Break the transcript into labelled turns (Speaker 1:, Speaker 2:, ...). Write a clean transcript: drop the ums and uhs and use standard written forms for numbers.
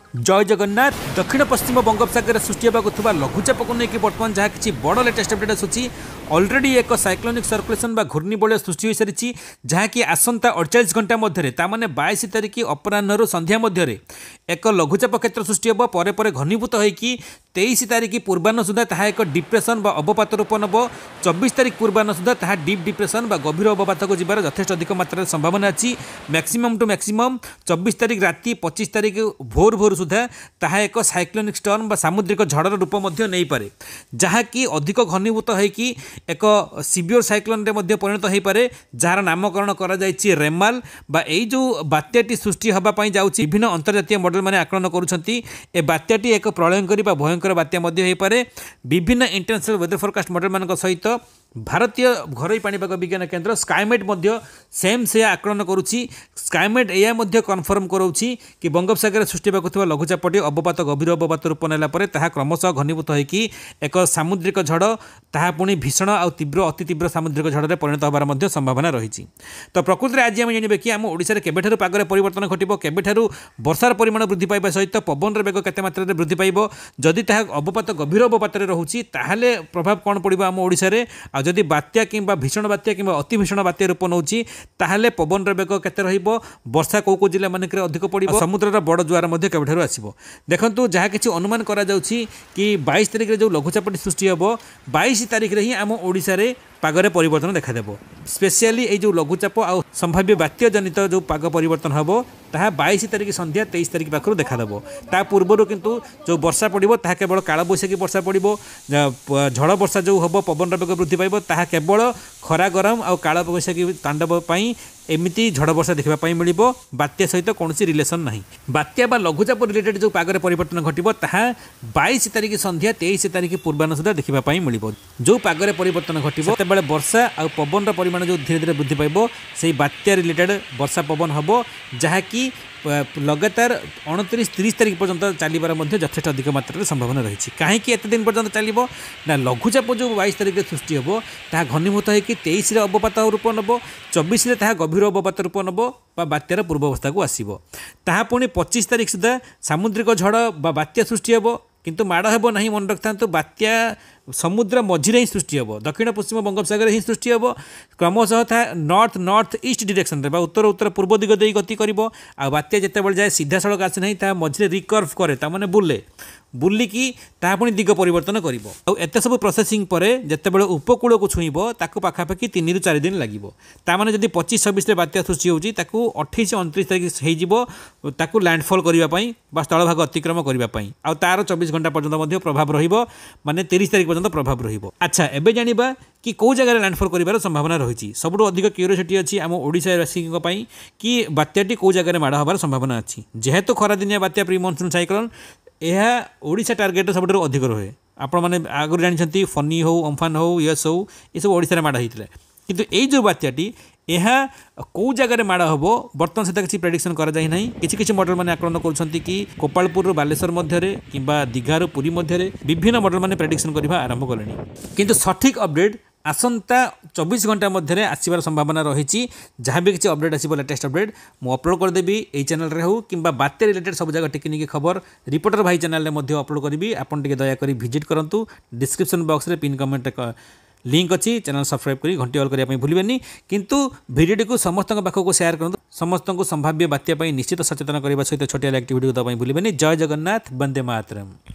Speaker 1: जय जगन्नाथ। दक्षिण पश्चिम बंगोपसागर सृष्टि होगा लघुचाप को लेकिन बर्तमान जहाँ किसी बड़ लेटेस्ट अपडेट आसूँ अलरेडी एक साइक्लोनिक सर्कुलेशन बा घूर्णिबलय सृष्टि हो सारी जहाँकि आसंता 48 घंटा मध्य ताने 22 तारिख अपराह्न संध्या मध्य एक लघुचाप क्षेत्र सृष्टि हम पर घनीभूत होगी 23 तारिख पूर्वाह्न सुधा ताहा एक डिप्रेसन बा अवपात रूप नब 24 तारिख पूर्वाह्न सुधा ताहा डीप डिप्रेसन बा गभीर अवपात को जीवार यथेष्ट अधिक मात्रा संभावना अच्छी मैक्सिमम टू मैक्सिमम 24 तारिख राति 25 तारिख भोर भोर सुधा ताहा एक साइक्लोनिक स्टर्म बा सामुद्रिक झड़र रूप नहीं पारे जहाँकि अधिक घनीभूत होगी एक सीवियर साइक्लोन रे मध्य परिणत हो पारे जार नामकरण करा जायछि रेमाल बा एई जो बात्याटी सृष्टि हबा पई जाउछि विभिन्न अंतर्जातीय मॉडल माने आकलन करूछंती ए बात्याटी एक प्रलयंकरी बा भयंकर बात्या मध्य हो पारे विभिन्न इंटरनेशनल वेदर फोरकास्ट मॉडल मानक सहित भारतीय घरोई पाणीपाग विज्ञान केन्द्र स्काईमेट सेम से आकलन करुच्ची स्काईमेट यह कन्फर्म करोछि कि बंगोपसागर सृष्टि होगा लघुचापटी अवपात गभीर अवपात रूप नालापर ताहा क्रमशः घनीभूत होगी एक सामुद्रिक झड़ ताहा पुणी भीषण और तीव्र अति तीव्र सामुद्रिक झड़े परिणत होबार संभावना रही। तो प्रकृति में आज आम जानवे कि आम ओडिशा रे केबेठारु पागरे परिवर्तन घटिबो केबेठारु वर्षार परिमाण वृद्धि पाइबा सहित पवन वेग केते मात्रा वृद्धि पाइबो जदि ताहा अवपात गभीर अवपात रहुछि ताहले प्रभाव कौन पड़िबो आम ओडिशा रे आ जदि बात्या किंबा भीषण बात्या किंबा अति भीषण बात्या रूप नौछि ताहले पवन वेग केते रहिबो वर्षा को जिला मानक अधिक पड़िबो समुद्रर बड़ जुआर मध्य केबेठारु आसीबो। देखंतु जहा किछि अनुमान करा जाउछि कि 22 तारिख रे जो लघुचापटी सृष्टि हबो 22 तारिख रे ही आम ओडिशा रे पागरे परिवर्तन देखादेव स्पेशली ये जो लघुचाप आ संभाव्य बात्या जनित जो पाग परिवर्तन हम ताहा 22 तारिख संध्या 23 तारिख पाखु देखादेव ता पूर्वर किंतु जो वर्षा पड़ो ताहा केवल कालबैशाखी वर्षा पड़ो झड़ वर्षा जो हम पवन वेग वृद्धि पाइब ताहा केवल खरा गरम आ कालबैशाखी तांडव पाई एमती झड़ वर्षा देखा मिल बात्या सहित कौन रिलेसन ना बात्या बा लघुचाप रिलेटेड जो पागरे परिवर्तन घटिबो ताहा 22 तारिख संध्या 23 तारिख पूर्वाह्न सुधा देखा मिल जो पागरे परिवर्तन घटिबो बेले वर्षा आ पवन परिमाण जो धीरे धीरे वृद्धि पाइब से बात्या रिलेटेड वर्षा पवन हम जहाँकि लगातार 29-30 तारिख पर्यंत चलिबार यथेष्ट अधिक मात्रा संभावना रही। कहीं एत दिन पर्यंत चलो ना लघुचाप जो 22 तारिख सृष्टि हम ताहा घनीभूत होकर 23 अवपात रूप नब 24 ताहा गभीर अवपात रूप नब बात्यार पूर्वावस्था को आसब ताहा पुणी 25 तारिख सुधा सामुद्रिक झड़ बा बात्या सृष्टि हम किंतु माड़ हेब ना मन रखता बात्या समुद्र मझिरे ही सृष्टि हम दक्षिण पश्चिम बंगोपसागर ही सृष्टि हम क्रमशः था नॉर्थ नॉर्थ ईस्ट डायरेक्शन रे उत्तर उत्तर पूर्व दिग दे गति करिवो आ बात्या जेतेबेले जाए सीधा सड़क आसे नहीं ता मझिरे रिकर्व करे ता माने बुले बुलिकी ता पुणी दिग परिवर्तन करिवो आ एते सब प्रोसेसिंग परे जेतेबेले उपकूल को छुईबो ताकू पाखापाखि 3 ରୁ 4 दिन लागिवो ता माने जदी 25-26 रे बात्या सृष्टि होउची ताकू 28-29 तारिख हेई जिवो ताकू लैंडफॉल करिवा पई बा स्थल भाग अतिक्रम करिवा पई आ तार 24 घंटा पर्यंत मध्ये प्रभाव रहिबो माने 30 तारिख पर्यंत प्रभाव रहिबो। अच्छा एबे जानिबा कि कौ जगह लैंडफॉल करिवार संभावना रही सबुठ अधिक क्यूरियोसिटी अच्छी आम ओडिशावासी कि बात्याटी कौ जगह माड़ हबार संभावना अच्छी जेहेतु खरादिनिया बात्या प्री मॉनसून साइक्लोन यह ओडिशा टार्गेट सब अधिक रहे आपण मैंने आगुरी जानते फनी हो अम्फान हो यस हो ये सब ओडिशा माड़ होता किंतु ये जो बात्याटी यह कौ जगह माड़ हम बर्तमान से किसी प्रेडिक्शन कराई ना किसी मॉडल मैंने आकलन कर कोपालपुर बालेश्वर मध्य कि दीघार पुरी मध्य विभिन्न मॉडल मैंने प्रेडिक्शन करने आरंभ कले किंतु सठिक अपडेट आसंता 24 घंटा मध्य आसबार संभावना रही जहाँ भी किसी अपडेट आसो लेटेस्ट अपडेट मुझे अपलोड करदेवी ये चैनल रे हो कि बात्या रिलेटेड सब जगह टेक्निक खबर रिपोर्टर भाई चैनल में अपलोड करी आपन टिके दयाकोरी विजिट करूँ डिस्क्रिप्शन बॉक्स रे पिन कमेंट लिंक अच्छी चैनल सब्सक्राइब करी घंटी ऑल करने भूलें किंतु वीडियो को समस्त पाखक शेयर करूँ समस्त को संभाव्य बात्या निश्चित सचेतन करने सहित छोटिया एक्टिविटी को दवाई भूलें। जय जगन्नाथ वंदे मातरम।